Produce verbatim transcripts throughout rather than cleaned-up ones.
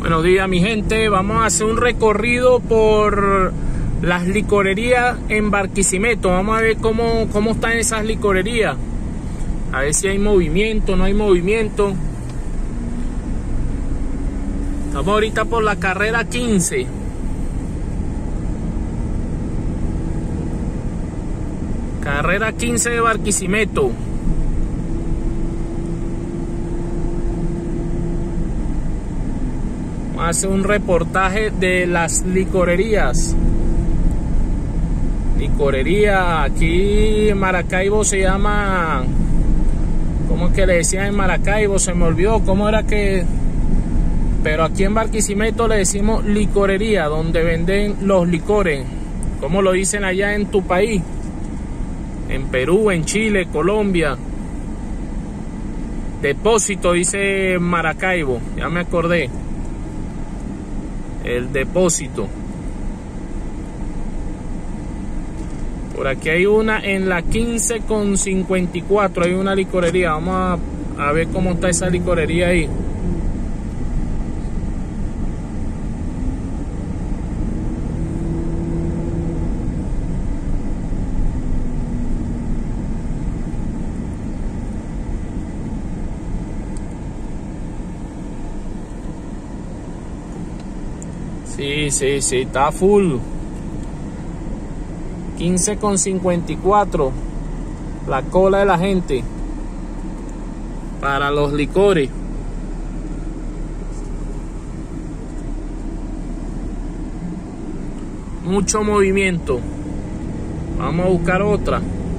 Buenos días, mi gente. Vamos a hacer un recorrido por las licorerías en Barquisimeto. Vamos a ver cómo, cómo están esas licorerías. A ver si hay movimiento, no hay movimiento. Estamos ahorita por la carrera quince. Carrera quince de Barquisimeto. Vamos a hacer un reportaje de las licorerías. Licorería, aquí en Maracaibo se llama... ¿Cómo es que le decían en Maracaibo? Se me olvidó cómo era que... Pero aquí en Barquisimeto le decimos licorería, donde venden los licores. ¿Cómo lo dicen allá en tu país? En Perú, en Chile, Colombia. Depósito, dice Maracaibo, ya me acordé. El depósito. Por aquí hay una en la quince con cincuenta y cuatro, hay una licorería. Vamos a, a ver cómo está esa licorería ahí. Sí, sí, sí, está full. quince con cincuenta y cuatro. La cola de la gente para los licores. Mucho movimiento. Vamos a buscar otra.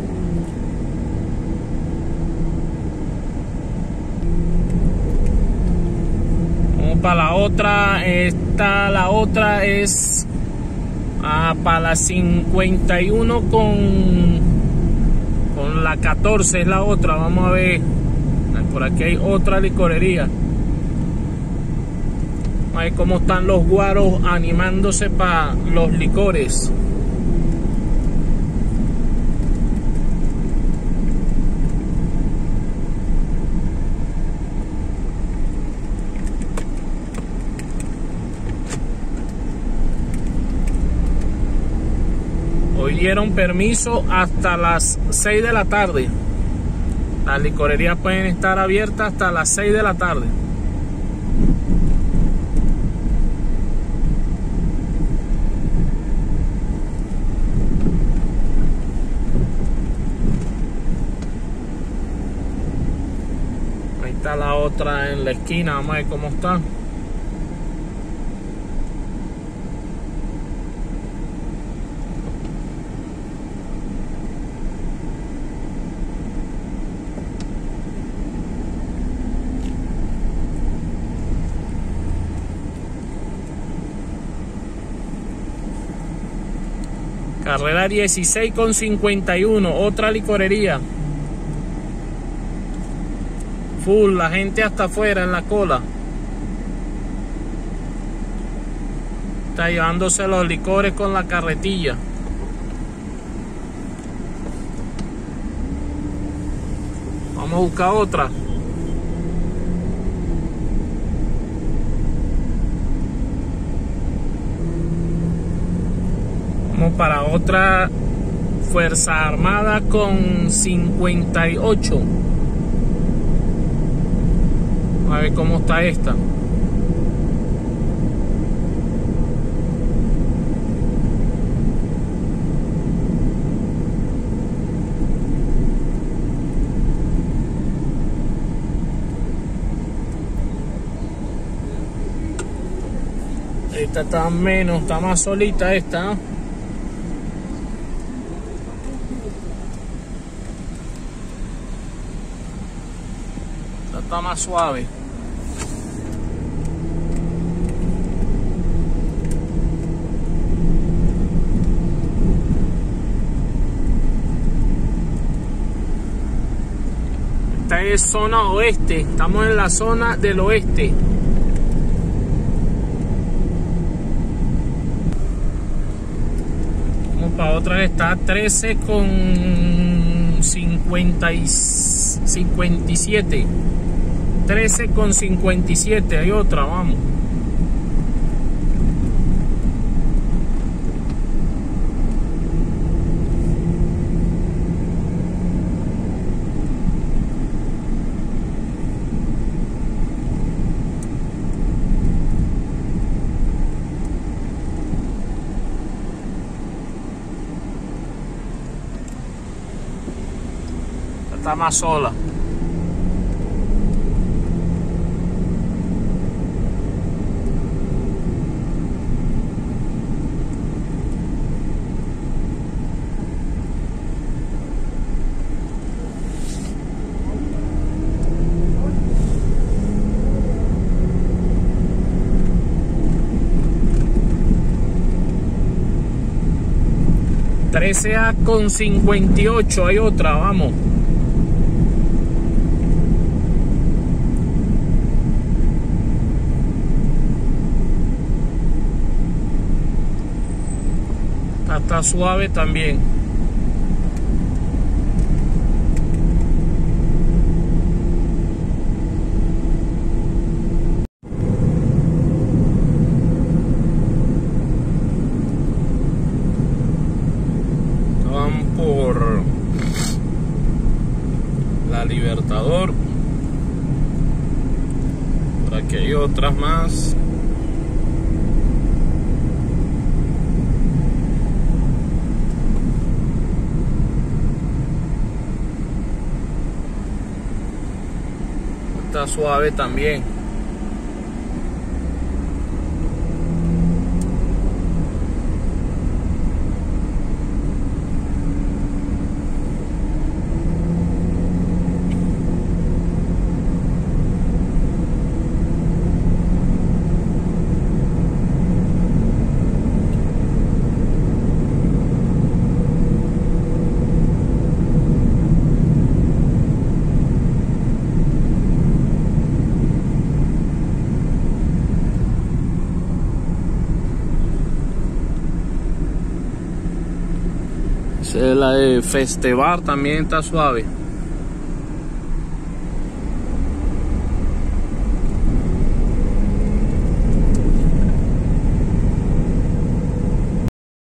Para la otra, esta la otra es ah, para la cincuenta y uno con con la catorce es la otra. Vamos a ver, por aquí hay otra licorería. Vamos a ver cómo están los guaros animándose para los licores. Hoy dieron permiso hasta las seis de la tarde. Las licorerías pueden estar abiertas hasta las seis de la tarde. Ahí está la otra en la esquina. Vamos a ver cómo está. Carrera dieciséis con cincuenta y uno, otra licorería. Full, la gente hasta afuera en la cola. Está llevándose los licores con la carretilla. Vamos a buscar otra. Vamos para otra Fuerza Armada con cincuenta y ocho. A ver cómo está esta. Esta está menos, está más solita esta, ¿no? Está más suave. Esta es zona oeste. Estamos en la zona del oeste. Vamos para otra que está trece con cincuenta y cincuenta y siete. trece con cincuenta y siete, hay otra, vamos. está más sola. trece A con cincuenta y ocho, hay otra, vamos. Está, está suave también. Por la Libertador, por aquí hay otras más. Está suave también. La de Festebar también está suave.